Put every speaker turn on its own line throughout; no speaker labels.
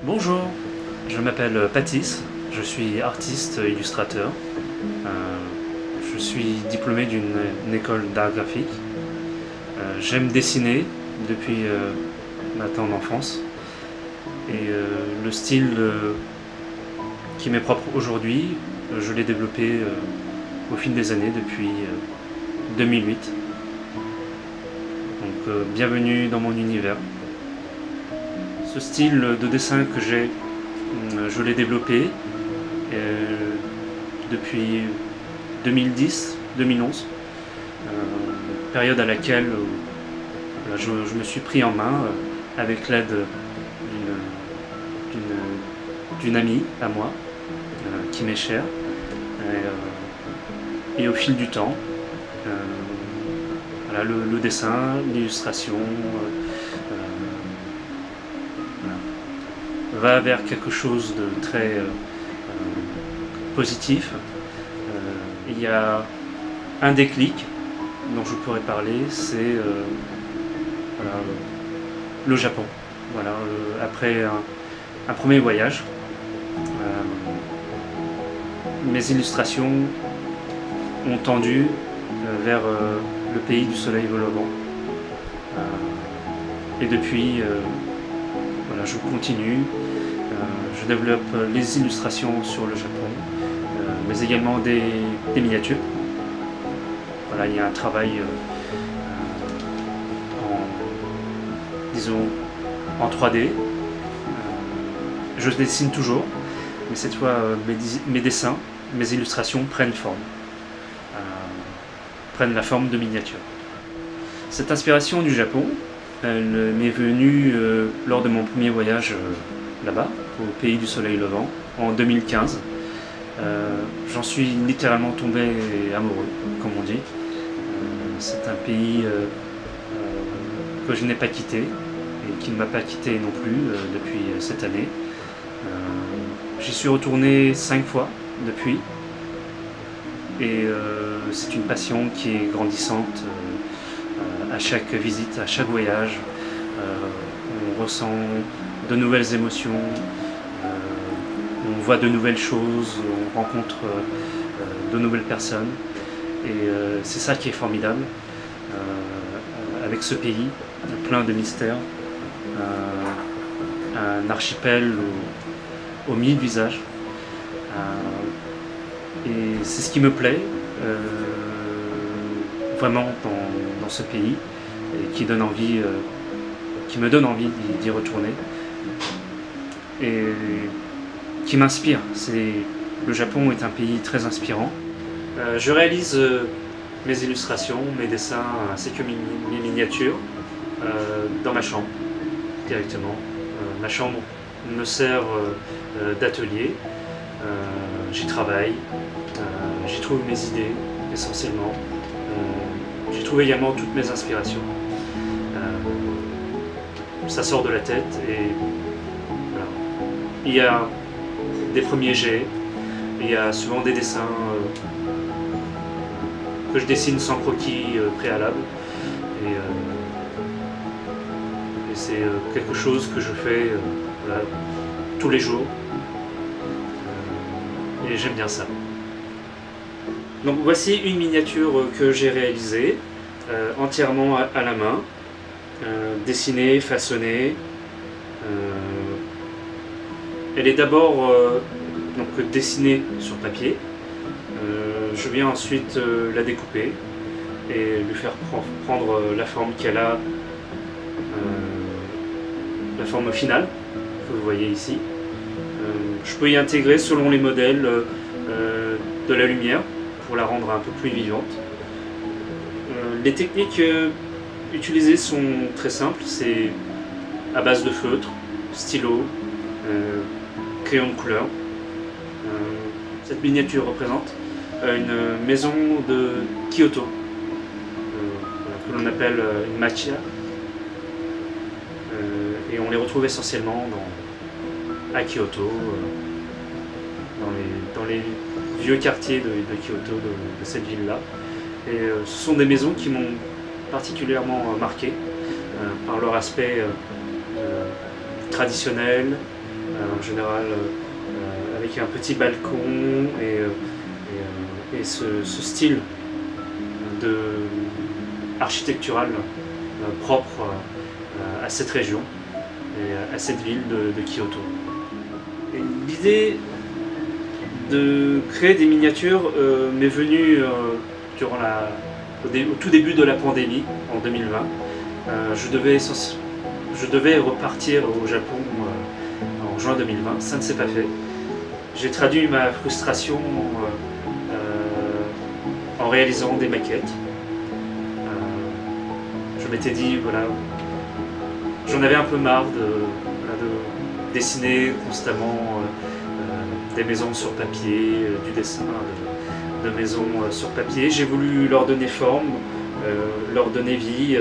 Bonjour, je m'appelle Patis, je suis artiste illustrateur. Je suis diplômé d'une école d'art graphique. J'aime dessiner depuis ma tendre enfance. Et le style qui m'est propre aujourd'hui, je l'ai développé au fil des années depuis 2008. Donc bienvenue dans mon univers. Ce style de dessin que j'ai, je l'ai développé depuis 2010-2011, période à laquelle je me suis pris en main avec l'aide d'une amie à moi qui m'est chère. Et au fil du temps, voilà, le dessin, l'illustration va vers quelque chose de très positif. Il y a un déclic dont je pourrais parler, c'est voilà, le Japon. Voilà, après un premier voyage, mes illustrations ont tendu vers le pays du soleil levant. Et depuis, voilà, je continue. Je développe les illustrations sur le Japon, mais également des miniatures. Voilà, il y a un travail disons, en 3D. Je dessine toujours, mais cette fois mes dessins, mes illustrations prennent forme, prennent la forme de miniatures. Cette inspiration du Japon, elle m'est venue lors de mon premier voyage là-bas, au pays du soleil levant, en 2015. J'en suis littéralement tombé amoureux, comme on dit. C'est un pays que je n'ai pas quitté, et qui ne m'a pas quitté non plus depuis cette année. J'y suis retourné 5 fois depuis, et c'est une passion qui est grandissante à chaque visite, à chaque voyage. On ressent de nouvelles émotions, on voit de nouvelles choses, on rencontre de nouvelles personnes, et c'est ça qui est formidable avec ce pays plein de mystères, un archipel aux 1000 visages, et c'est ce qui me plaît vraiment dans ce pays, et qui me donne envie d'y retourner, et qui m'inspire. Le Japon est un pays très inspirant. Je réalise mes illustrations, mes dessins ainsi que mes miniatures dans ma chambre directement. Ma chambre me sert d'atelier, j'y travaille, j'y trouve mes idées essentiellement, j'y trouve également toutes mes inspirations. Ça sort de la tête, et voilà. Il y a des premiers jets, il y a souvent des dessins que je dessine sans croquis préalable, et c'est quelque chose que je fais voilà, tous les jours, et j'aime bien ça. Donc voici une miniature que j'ai réalisée entièrement à la main, dessinée, façonnée. Elle est d'abord donc dessinée sur papier. Je viens ensuite la découper et lui faire prendre la forme qu'elle a, la forme finale que vous voyez ici. Je peux y intégrer selon les modèles de la lumière pour la rendre un peu plus vivante. Les techniques utilisées sont très simples, c'est à base de feutre, stylo, crayon de couleur. Cette miniature représente une maison de Kyoto, que l'on appelle une machiya, et on les retrouve essentiellement à Kyoto, dans les vieux quartiers de Kyoto, de cette ville-là. Et ce sont des maisons qui m'ont particulièrement marqué par leur aspect traditionnel, en général avec un petit balcon et ce style architectural propre à cette région et à cette ville de Kyoto. L'idée de créer des miniatures m'est venue durant au tout début de la pandémie, en 2020. Je devais repartir au Japon en juin 2020, ça ne s'est pas fait. J'ai traduit ma frustration en réalisant des maquettes. Je m'étais dit, voilà, j'en avais un peu marre de dessiner constamment des maisons sur papier, du dessin de maisons sur papier. J'ai voulu leur donner forme, leur donner vie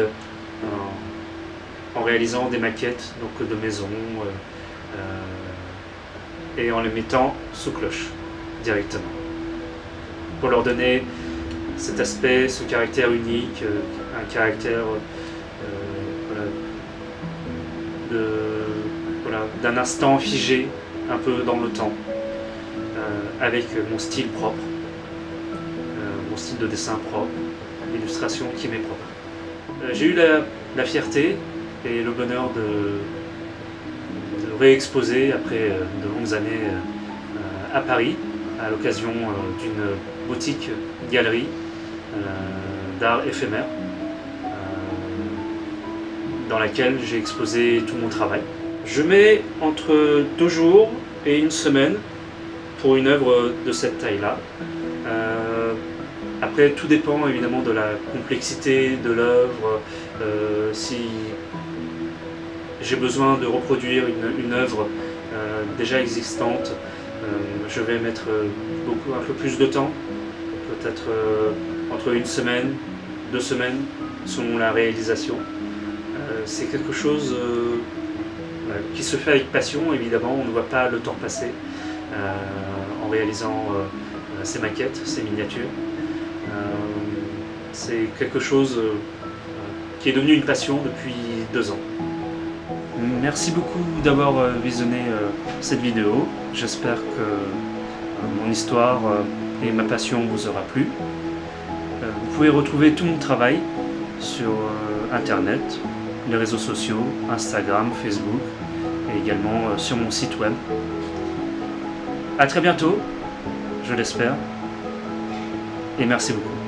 en réalisant des maquettes donc, de maisons et en les mettant sous cloche directement. Pour leur donner cet aspect, ce caractère unique, un caractère d'un instant figé un peu dans le temps, avec mon style propre, mon style de dessin propre, l'illustration qui m'est propre. J'ai eu la fierté et le bonheur de réexposer après de longues années à Paris, à l'occasion d'une boutique galerie d'art éphémère dans laquelle j'ai exposé tout mon travail. Je mets entre 2 jours et 1 semaine pour une œuvre de cette taille-là. Après, tout dépend évidemment de la complexité de l'œuvre. Si j'ai besoin de reproduire une œuvre déjà existante, je vais mettre un peu plus de temps, peut-être entre 1 semaine, 2 semaines, selon la réalisation. C'est quelque chose qui se fait avec passion, évidemment, on ne voit pas le temps passer en réalisant ces maquettes, ces miniatures. C'est quelque chose qui est devenu une passion depuis 2 ans. Merci beaucoup d'avoir visionné cette vidéo. J'espère que mon histoire et ma passion vous aura plu. Vous pouvez retrouver tout mon travail sur Internet, les réseaux sociaux, Instagram, Facebook et également sur mon site web. A très bientôt, je l'espère, et merci beaucoup.